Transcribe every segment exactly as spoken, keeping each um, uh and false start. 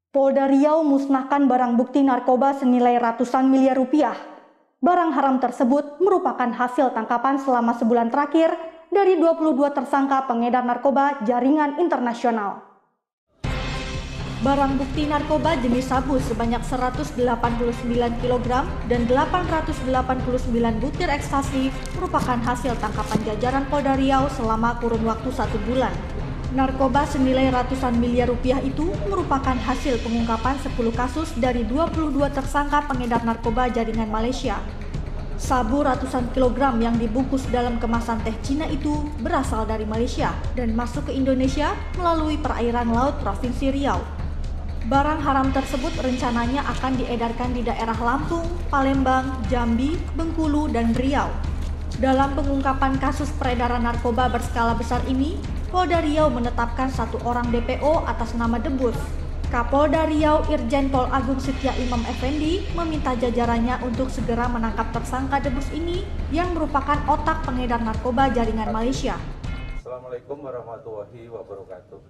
Polda Riau musnahkan barang bukti narkoba senilai ratusan miliar rupiah. Barang haram tersebut merupakan hasil tangkapan selama sebulan terakhir dari dua puluh dua tersangka pengedar narkoba jaringan internasional. Barang bukti narkoba jenis sabu sebanyak seratus delapan puluh sembilan kilogram dan delapan ratus delapan puluh sembilan butir ekstasi merupakan hasil tangkapan jajaran Polda Riau selama kurun waktu satu bulan. Narkoba senilai ratusan miliar rupiah itu merupakan hasil pengungkapan sepuluh kasus dari dua puluh dua tersangka pengedar narkoba jaringan Malaysia. Sabu ratusan kilogram yang dibungkus dalam kemasan teh Cina itu berasal dari Malaysia dan masuk ke Indonesia melalui perairan laut Provinsi Riau. Barang haram tersebut rencananya akan diedarkan di daerah Lampung, Palembang, Jambi, Bengkulu, dan Riau. Dalam pengungkapan kasus peredaran narkoba berskala besar ini, Polda Riau menetapkan satu orang D P O atas nama Debus. Kapolda Riau Irjen Pol Agung Setia Imam Effendi meminta jajarannya untuk segera menangkap tersangka Debus ini yang merupakan otak pengedar narkoba jaringan Malaysia. Assalamualaikum warahmatullahi wabarakatuh.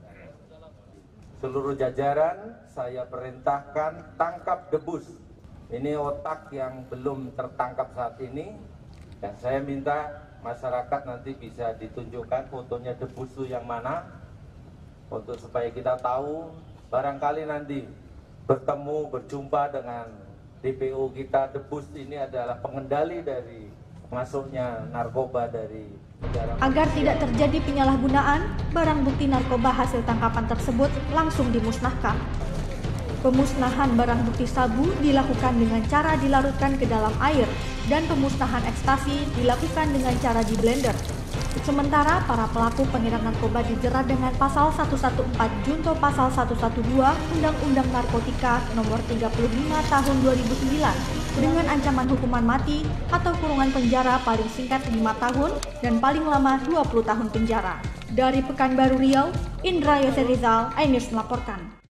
Seluruh jajaran saya perintahkan tangkap Debus. Ini otak yang belum tertangkap saat ini dan saya minta masyarakat nanti bisa ditunjukkan fotonya Debus itu yang mana untuk supaya kita tahu barangkali nanti bertemu berjumpa dengan D P O kita. Debus ini adalah pengendali dari masuknya narkoba dari negara. Agar tidak terjadi penyalahgunaan, barang bukti narkoba hasil tangkapan tersebut langsung dimusnahkan. Pemusnahan barang bukti sabu dilakukan dengan cara dilarutkan ke dalam air dan pemusnahan ekstasi dilakukan dengan cara di blender. Sementara para pelaku pengedar narkoba dijerat dengan pasal seratus empat belas Junto pasal seratus dua belas Undang-Undang Narkotika nomor tiga puluh lima tahun dua ribu sembilan dengan ancaman hukuman mati atau kurungan penjara paling singkat lima tahun dan paling lama dua puluh tahun penjara. Dari Pekanbaru Riau, Indra Yose Rizal, iNews melaporkan.